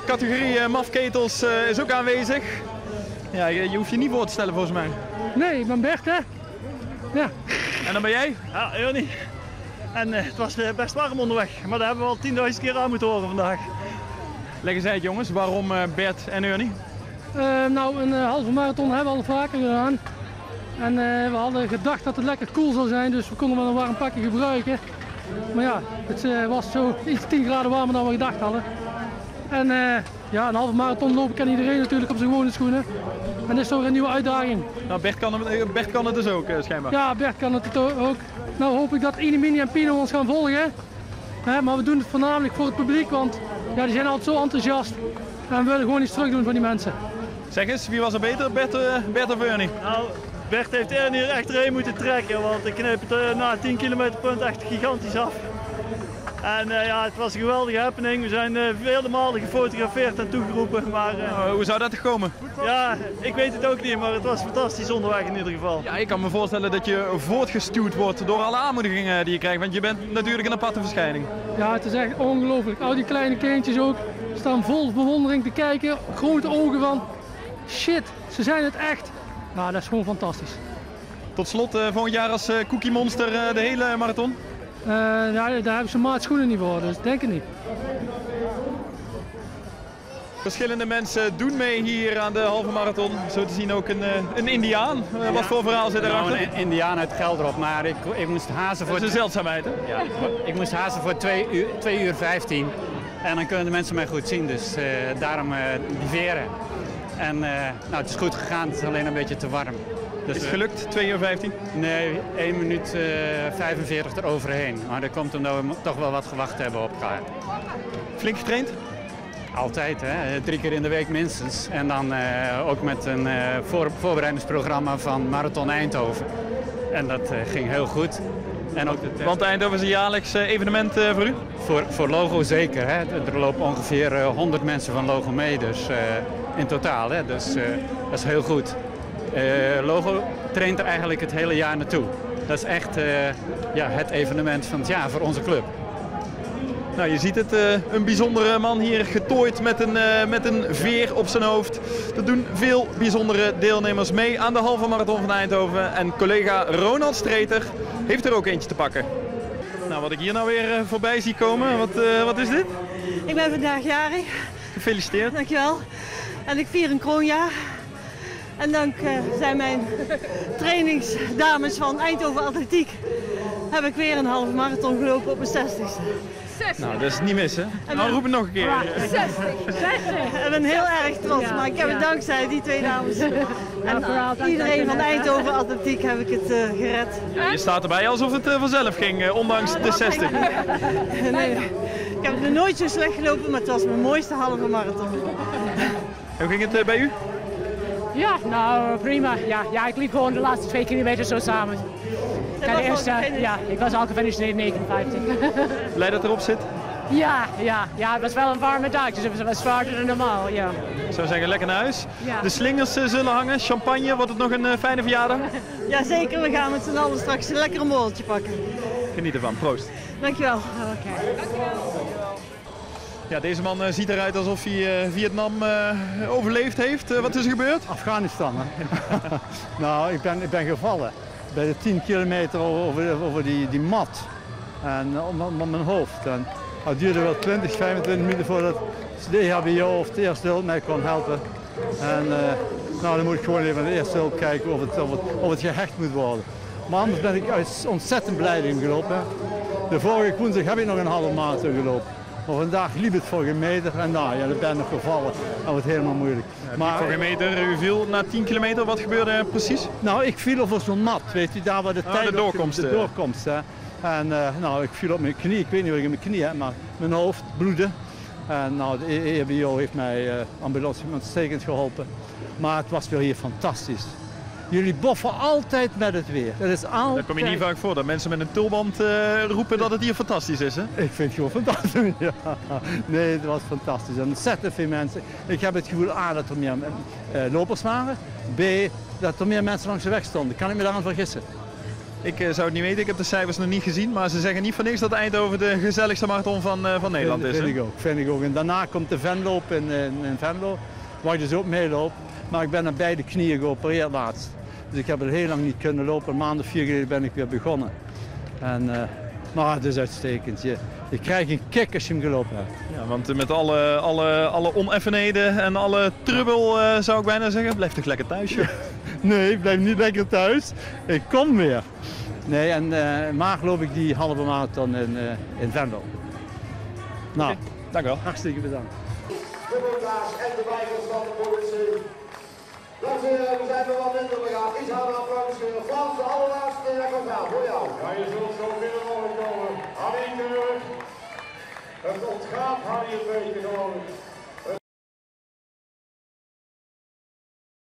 Categorie mafketels is ook aanwezig. Ja, je hoeft je niet voor te stellen volgens mij. Nee, ik ben Bert, hè. Ja. En dan ben jij? Ja, Ernie. En het was best warm onderweg, maar dat hebben we al 10.000 keer aan moeten horen vandaag. Leg eens uit jongens, waarom Bert en Ernie? Nou, een halve marathon hebben we al vaker gedaan. En we hadden gedacht dat het lekker koel zou zijn, dus we konden wel een warm pakje gebruiken. Maar ja, het was zo iets 10 graden warmer dan we gedacht hadden. En ja, een halve marathon lopen kan iedereen natuurlijk op zijn gewone schoenen. En dit is toch een nieuwe uitdaging. Nou, Bert kan het dus ook schijnbaar. Ja, Bert kan het ook. Nou hoop ik dat Inimini en Pino ons gaan volgen. Maar we doen het voornamelijk voor het publiek, want ja, die zijn altijd zo enthousiast. En we willen gewoon iets terug doen van die mensen. Zeg eens, wie was er beter, Bert of Ernie? Nou, Bert heeft Ernie er echt doorheen moeten trekken, want ik kneep het na 10 kilometerpunt echt gigantisch af. En ja, het was een geweldige happening. We zijn vele malen gefotografeerd en toegeroepen. Maar, hoe zou dat gekomen? Ja, ik weet het ook niet, maar het was fantastisch onderweg in ieder geval. Ja, ik kan me voorstellen dat je voortgestuwd wordt door alle aanmoedigingen die je krijgt. Want je bent natuurlijk een aparte verschijning. Ja, het is echt ongelooflijk. Al die kleine kindjes ook staan vol bewondering te kijken. Grote ogen van, shit, ze zijn het echt. Nou, dat is gewoon fantastisch. Tot slot, volgend jaar als Cookie Monster de hele marathon? Ja, daar hebben ze maatschoenen niet voor, dus denk ik niet. Verschillende mensen doen mee hier aan de halve marathon. Zo te zien ook een Indiaan. Wat voor verhaal zit erachter? Nou, een Indiaan uit Gelderop, maar ik moest hazen voor... Dat is een zeldzaamheid, hè? Ja, ik moest hazen voor 2 uur 15. En dan kunnen de mensen mij goed zien, dus daarom die veren. En nou, het is goed gegaan, het is alleen een beetje te warm. Dus, is het gelukt, 2 uur 15? Nee, 1 minuut 45 eroverheen. Maar dat komt omdat we toch wel wat gewacht hebben op elkaar. Flink getraind? Altijd, hè? 3 keer in de week minstens. En dan ook met een voorbereidingsprogramma van Marathon Eindhoven. En dat ging heel goed. En ook want Eindhoven is een jaarlijks evenement voor u? Voor Logo zeker. Hè? Er lopen ongeveer 100 mensen van Logo mee, dus in totaal. Hè? Dus dat is heel goed. Logo traint er eigenlijk het hele jaar naartoe. Dat is echt ja, het evenement van het jaar voor onze club. Nou, je ziet het, een bijzondere man hier getooid met een veer op zijn hoofd. Er doen veel bijzondere deelnemers mee aan de halve marathon van Eindhoven. En collega Ronald Streeter heeft er ook eentje te pakken. Nou, wat ik hier nou weer voorbij zie komen, wat is dit? Ik ben vandaag jarig. Gefeliciteerd. Dankjewel. En ik vier een kroonjaar. En dankzij mijn trainingsdames van Eindhoven Atletiek heb ik weer een halve marathon gelopen op mijn 60ste. 60. Nou, dat is niet mis, hè? Nou, roep het nog een keer. 60. Ik ben heel erg trots, maar ik heb het dankzij die twee dames en iedereen van Eindhoven Atletiek heb ik het gered. Je staat erbij alsof het vanzelf ging, ondanks de 60. Nee, ik heb nog nooit zo slecht gelopen, maar het was mijn mooiste halve marathon. Hoe ging het bij u? Ja, nou prima. Ja, ik liep gewoon de laatste 2 kilometer zo samen. Ik was al gefinished in 59. Blij dat erop zit? Ja, het was wel een warme dag, dus het was zwaarder dan normaal. Ja. Ik zou zeggen, lekker naar huis. Ja. De slingers zullen hangen, champagne, wordt het nog een fijne verjaardag? Jazeker, we gaan met z'n allen straks een lekker borreltje pakken. Geniet ervan, proost. Dankjewel. Ja, deze man ziet eruit alsof hij Vietnam overleefd heeft. Wat is er gebeurd? Afghanistan, hè? Nou, ik ben gevallen. Bij de 10 kilometer over die mat. En op mijn hoofd. En het duurde wel 20, 25 minuten voordat de EHBO of de eerste hulp mij kon helpen. En nou, dan moet ik gewoon even aan de eerste hulp kijken of het gehecht moet worden. Maar anders ben ik ontzettend blij dat ik gelopen heb. De vorige woensdag heb ik nog een halve marathon gelopen. Maar vandaag liep het voor geen meter en nou ja, dan ben ik nog gevallen. Dat wordt helemaal moeilijk. Ja, maar voor geen meter, u viel na 10 kilometer, wat gebeurde er precies? Nou, ik viel over zo'n mat, weet u, daar waar de tijd de doorkomst. De doorkomst, hè. En nou, ik viel op mijn knie, ik weet niet wat ik in mijn knie heb, maar mijn hoofd bloedde. En nou, de EHBO heeft mij ambulance uitstekend geholpen. Maar het was weer hier fantastisch. Jullie boffen altijd met het weer. Dat is altijd... Dat kom je niet vaak voor, dat mensen met een tulband roepen dat het hier fantastisch is, hè? Ik vind het gewoon fantastisch, ja. Nee, het was fantastisch. En ontzettend veel mensen. Ik heb het gevoel A, dat er meer lopers waren. B, dat er meer mensen langs de weg stonden. Kan ik me daaraan vergissen? Ik zou het niet weten, ik heb de cijfers nog niet gezien, maar ze zeggen niet voor niks dat Eindhoven de gezelligste marathon van Nederland is. Vind ik ook. En daarna komt de Venloop in Venlo, waar ik dus ook meeloop. Maar ik ben aan beide knieën geopereerd laatst. Dus ik heb het heel lang niet kunnen lopen. Een maand of 4 geleden ben ik weer begonnen. Maar het is uitstekend. Je krijgt een kick als je hem gelopen hebt. Ja, want met alle oneffenheden en alle trubbel zou ik bijna zeggen, blijf toch lekker thuis, joh. Nee, ik blijf niet lekker thuis. Ik kom weer. Nee, en maag loop ik die halve marathon in Venlo. Nou, Okay, dank u wel. Hartstikke bedankt. En de wijkers van de politie. Dames en heren, we zijn er wat minder begaan. Iets harder applaus voor Frans, de allerlaatste gaan voor jou. Ja, je zult zo binnen mogen komen. Harry terug. Het ontgaat Harry een beetje gewoon.